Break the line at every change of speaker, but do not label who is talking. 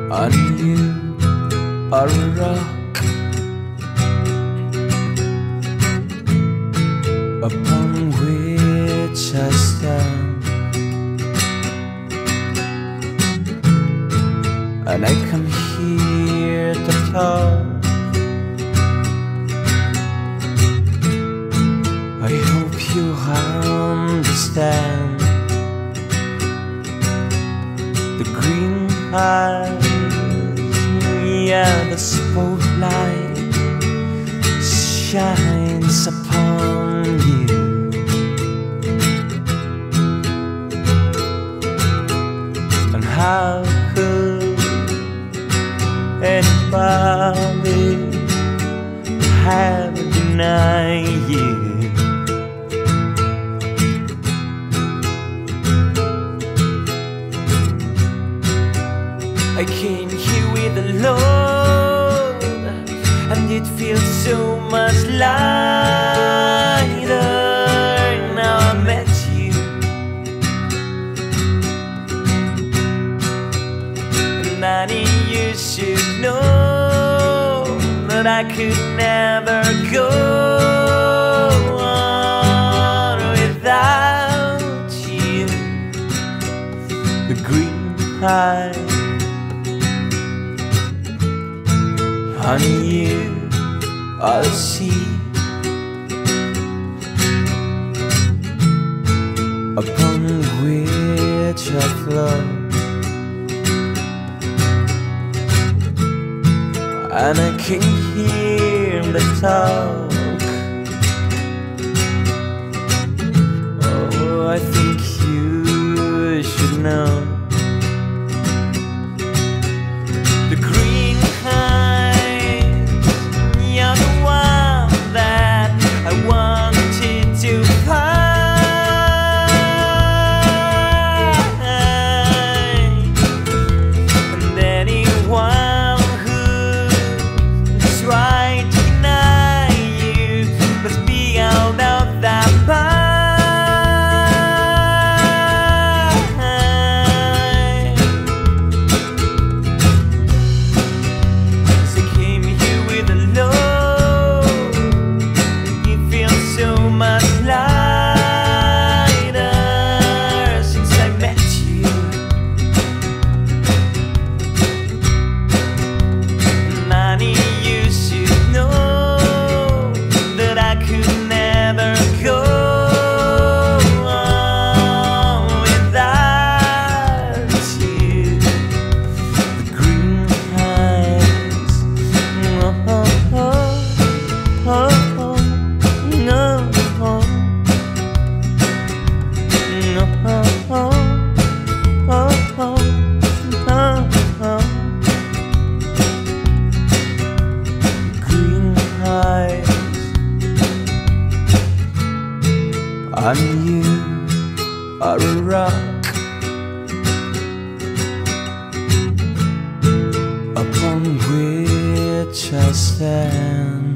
and you are a rock upon which I stand, and I come here to talk. I hope you understand. The green eyes, yeah, the spotlight shines upon you, and how could anybody have denied you? I came here with a load, and it feels so much lighter now I met you. And I need you should know that I could never go on without you. The green eyes on you I'll see, upon which I float, and I can hear the talk. Oh, I think you should know. And you are a rock upon which I stand.